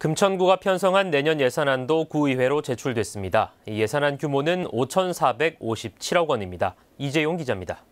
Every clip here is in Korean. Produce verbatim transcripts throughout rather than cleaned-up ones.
금천구가 편성한 내년 예산안도 구의회로 제출됐습니다. 이 예산안 규모는 오천사백오십칠억 원입니다. 이재용 기자입니다.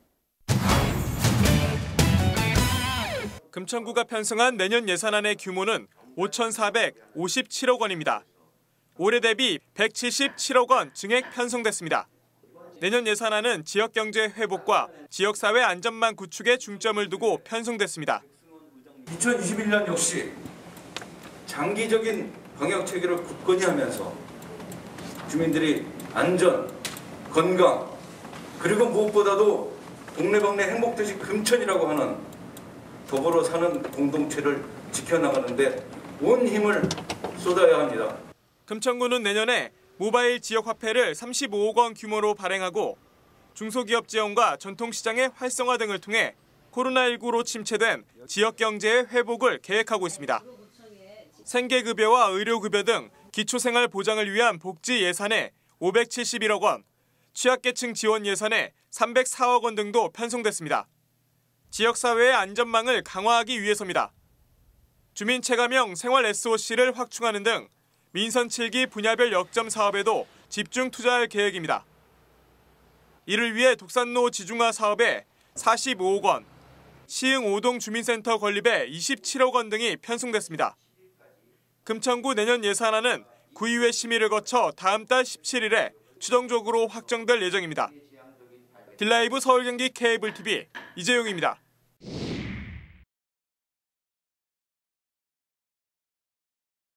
금천구가 편성한 내년 예산안의 규모는 오천사백오십칠억 원입니다. 올해 대비 백칠십칠억 원 증액 편성됐습니다. 내년 예산안은 지역경제 회복과 지역사회 안전망 구축에 중점을 두고 편성됐습니다. 이천이십일 년 역시 장기적인 방역 체계를 굳건히 하면서 주민들이 안전, 건강, 그리고 무엇보다도 동네방네 행복도시 금천이라고 하는 더불어 사는 공동체를 지켜나가는 데 온 힘을 쏟아야 합니다. 금천구는 내년에 모바일 지역화폐를 삼십오억 원 규모로 발행하고 중소기업 지원과 전통시장의 활성화 등을 통해 코로나십구로 침체된 지역경제의 회복을 계획하고 있습니다. 생계급여와 의료급여 등 기초생활 보장을 위한 복지 예산에 오백칠십일억 원, 취약계층 지원 예산에 삼백사억 원 등도 편성됐습니다. 지역사회의 안전망을 강화하기 위해서입니다. 주민 체감형 생활 에스오씨를 확충하는 등 민선 칠 기 분야별 역점 사업에도 집중 투자할 계획입니다. 이를 위해 독산로 지중화 사업에 사십오억 원, 시흥 오 동 주민센터 건립에 이십칠억 원 등이 편성됐습니다. 금천구 내년 예산안은 구의회 심의를 거쳐 다음 달 십칠 일에 최종적으로 확정될 예정입니다. 딜라이브 서울 경기 케이블티비 이재용입니다.